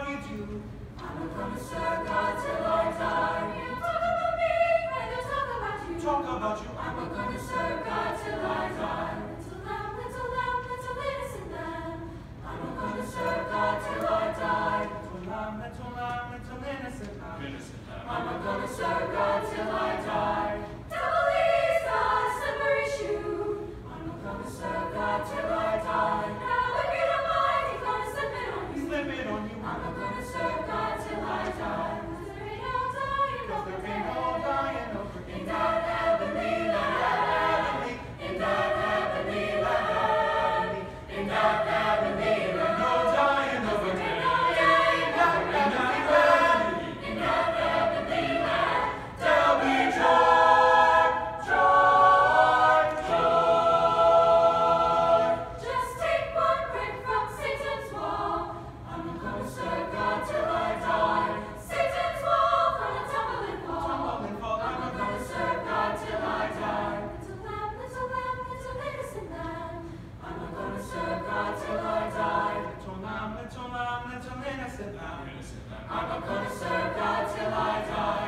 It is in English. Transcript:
you do. I'm not gonna serve God till I die. You talk about me, and they'll talk about you. Talk about you. I'm not gonna serve God till I die. Little innocent lamb. I'm not gonna serve God till I die. Little innocent lamb. I'm not gonna serve God till I die. Devil is a slippery shoe. I'm not gonna serve God till I die. Now if you don't mind, he's gonna slip it on you. Slip it on you. I'm not gonna serve God till I die. 'Cause there ain't no dying over There ain't no dying over in that heavenly land. In that heavenly land. In that heavenly land. No dying over In that heavenly land. In that heavenly land. There'll be joy, joy, joy. Just take one brick from Satan's wall. I'm not gonna serve God till I die. Satan's wall from a tumbling fall. Tumbling fall. I'm not gonna serve God till I die. Little innocent lamb. I'm not gonna serve God till I die. Little innocent lamb. I'm not gonna serve God till I die.